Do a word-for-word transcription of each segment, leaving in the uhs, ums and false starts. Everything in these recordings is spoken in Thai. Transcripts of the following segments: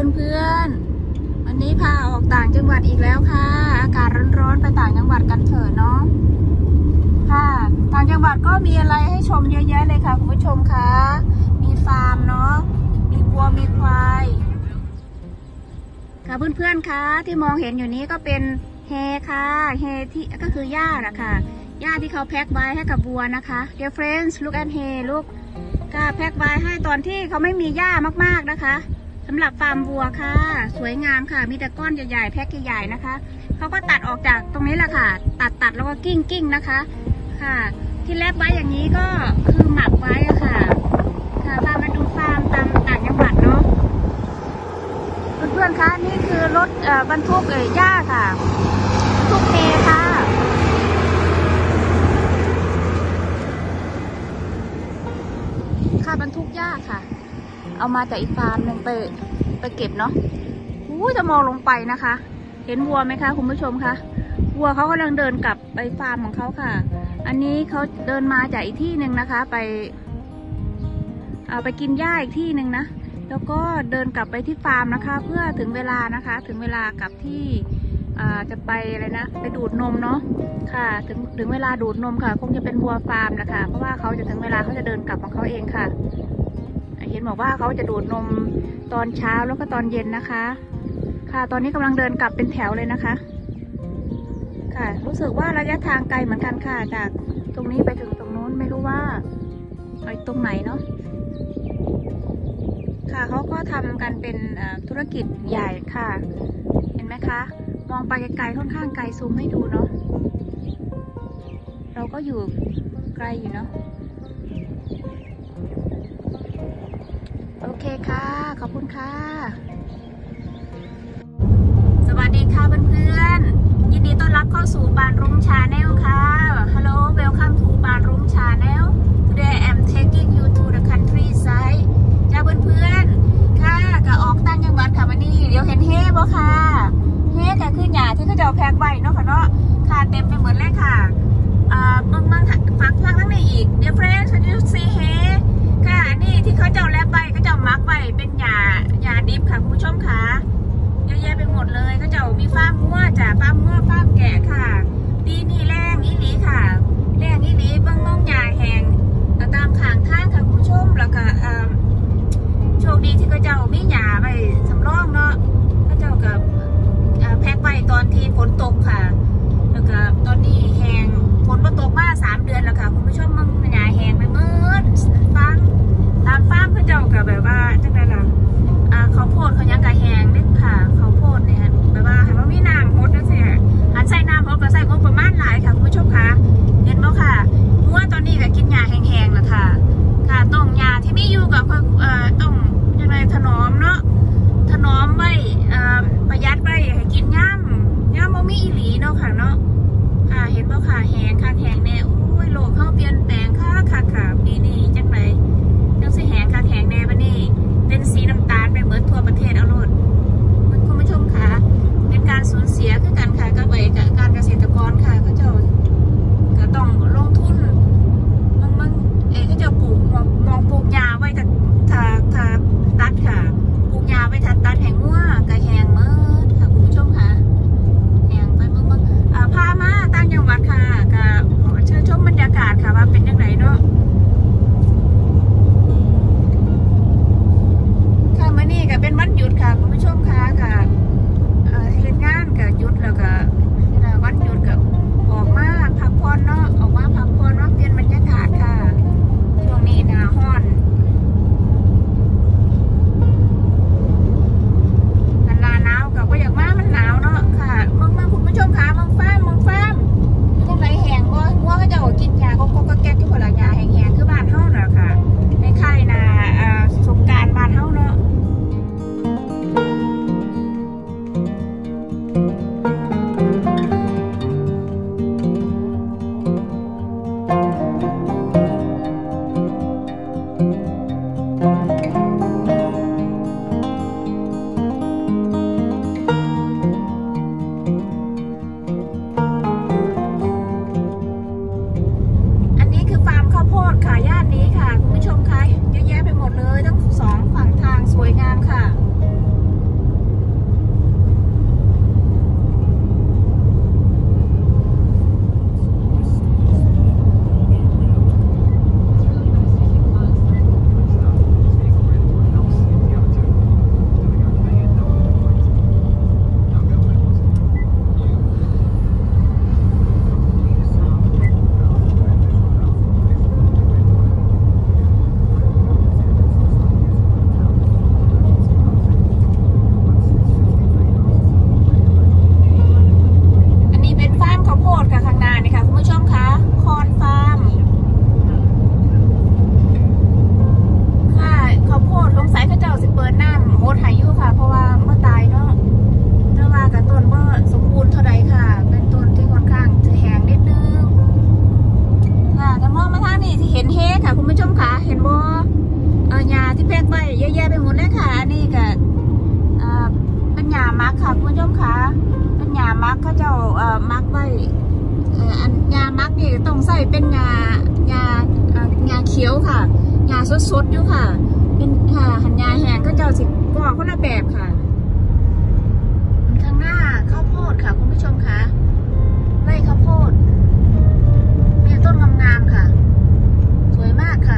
เพื่อนๆวันนี้พาออกต่างจังหวัดอีกแล้วค่ะอากาศร้อนๆไปต่างจังหวัดกันเถอะเนาะค่ะต่างจังหวัดก็มีอะไรให้ชมเยอะแยะเลยค่ะคุณผู้ชมคะมีฟาร์มเนาะมีวัวมีควายค่ะเพื่อนๆคะที่มองเห็นอยู่นี้ก็เป็นเฮค่ะเฮที่ก็คือหญ้าอะค่ะหญ้าที่เขาแพ็คไว้ให้กับวัวนะคะ Dear friends look at hay look ก็แพ็คไว้ให้ตอนที่เขาไม่มีหญ้ามากๆนะคะสำหรับฟาร์มวัวค่ะสวยงามค่ะมีแต่ก้อนใหญ่ๆแพ็คใหญ่ๆนะคะเขาก็ตัดออกจากตรงนี้แหละค่ะตัดตัดแล้วก็กิ้งกิ้งนะคะค่ะที่แลบไว้อย่างนี้ก็คือหมักไว้อะค่ะค่ะพามาดูฟาร์มตามต่างจังหวัดเนาะเพื่อนๆคะนี่คือรถบรรทุกเอ่ยหญ้าค่ะบรรทุกเมค่ะค่ะบรรทุกหญ้าค่ะเอามาจากอีกฟาร์มหนึ่งไปไปเก็บเนาะอู้จะมองลงไปนะคะเห็นวัวไหมคะคุณผู้ชมคะวัวเขากำลังเดินกลับไปฟาร์มของเขาค่ะอันนี้เขาเดินมาจากอีกที่หนึ่งนะคะไปเอาไปกินหญ้าอีกที่หนึ่งนะแล้วก็เดินกลับไปที่ฟาร์มนะคะเพื่อถึงเวลานะคะถึงเวลากลับที่จะไปอะไรนะไปดูดนมเนาะค่ะถึงถึงเวลาดูดนมค่ะคงจะเป็นวัวฟาร์มนะคะเพราะว่าเขาจะถึงเวลาเขาจะเดินกลับของเขาเองค่ะเห็นบอกว่าเขาจะดูดนมตอนเช้าแล้วก็ตอนเย็นนะคะค่ะตอนนี้กำลังเดินกลับเป็นแถวเลยนะคะค่ะรู้สึกว่าระยะทางไกลเหมือนกันค่ะจากตรงนี้ไปถึงตรงนู้นไม่รู้ว่าไปตรงไหนเนาะค่ะเขาก็ทำกันเป็นธุรกิจใหญ่ค่ะเห็นไหมคะมองไปไกลๆค่อนข้างไกลซูมให้ดูเนาะเราก็อยู่ไกลอยู่เนาะโอเคค่ะขอบคุณค่ะสวัสดีค่ะเพื่อนๆยินดีต้อนรับเข้าสู่บานรุ้งชาแนลค่ะ Hello welcome to บานรุ้งชาแนล Today I'm taking you to the countryside จ้าเพื่อนๆค่ะก็ออกต่างจังหวัดค่ะวันนี้เดี๋ยวเห็นเฮ้บ่ค่ะเฮ้ก็คือหญ้าที่เขาจะแพ็คไว้เนาะค่ะเนาะค่ะเต็มไปหมดเลยค่ะอ่าบางบางฝักฟังทั้งนี้อีก Dear friends can you see เฮ้ค่ะนี่ที่เขาเจ้าแลบใบก็เจ้ามักใบเป็นหญ้าหญ้าดิบค่ะคุณผู้ชมค่ะเยอะแยะไปหมดเลยก็เจ้ามีฟาร์มงัวจ้ะฟาร์มงัวฟาร์มแกะค่ะปีนี้แรงอีหลีค่ะแรงอีหลีบางมองหญ้าแห้งตามข้างทางค่ะคุณผู้ชมแล้วก็โชคดีที่ก็เจ้ามีหญ้าใบสำรองเนาะก็เจ้ากับแพ็คใบตอนที่ฝนตกค่ะแล้วก็ตอนนี้แห้งฝนมาตกมาสามเดือนแล้วค่ะคุณผู้ชมมันหญ้าแห้งไปหมดฟังตามฟาร์มเขาเจ้ากับแบบว่าจังไงล่ะเขาโพดเขายังกะแหงเล็กค่ะเขาโพดเนี่ยแบบว่าให้มันมีน้ำหดสดๆอยู่ค่ะเป็นค่ะหันยาแห้งก็เจ้าสิกอกคนละแบบค่ะข้างหน้าข้าวโพดค่ะคุณผู้ชมคะไร่ข้าวโพดมีต้นงามๆค่ะสวยมากค่ะ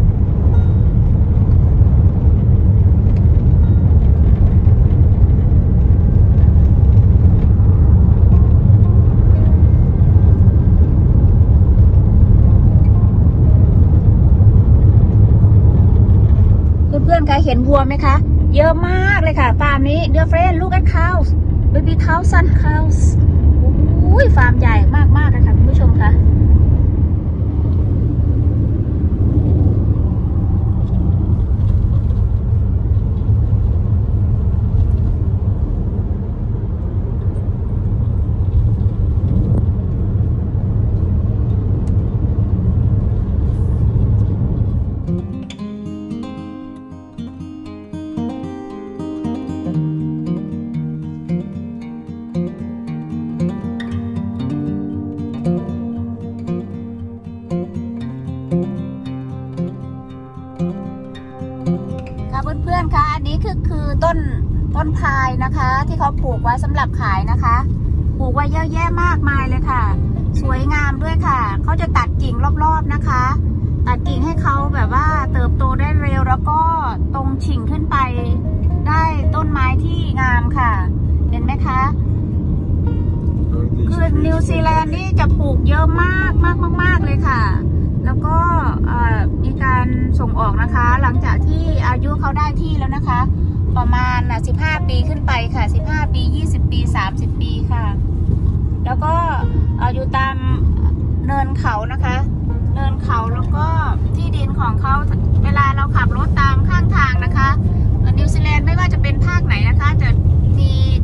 เพื่อนๆคะเห็นวัวไหมคะเยอะมากเลยค่ะฟาร์มนี้ Dear friend look at cows baby thousand cows โอ้ยฟาร์มใหญ่มากๆเลยค่ะคุณผู้ชมคะเพื่อนๆคะอันนี้คือคือต้นต้นพายนะคะที่เขาปลูกไว้สำหรับขายนะคะปลูกไว้เยอะแยะมากมายเลยค่ะสวยงามด้วยค่ะเขาจะตัดกิ่งรอบๆนะคะตัดกิ่งให้เขาแบบว่าเติบโตได้เร็วแล้วก็ตรงฉิ่งขึ้นไปได้ต้นไม้ที่งามค่ะเห็นไหมคะคือนิวซีแลนด์นี่จะปลูกเยอะมากมากมากๆเลยค่ะแล้วก็มีการส่งออกนะคะหลังจากที่อายุเขาได้ที่แล้วนะคะประมาณสิบห้าปีขึ้นไปค่ะสิบห้าปียี่สิบปีสามสิบปีค่ะแล้วก็อยู่ตามเนินเขานะคะเนินเขาแล้วก็ที่ดินของเขาเวลาเราขับรถตามข้างทางนะคะนิวซีแลนด์ไม่ว่าจะเป็นภาคไหนนะคะจะมี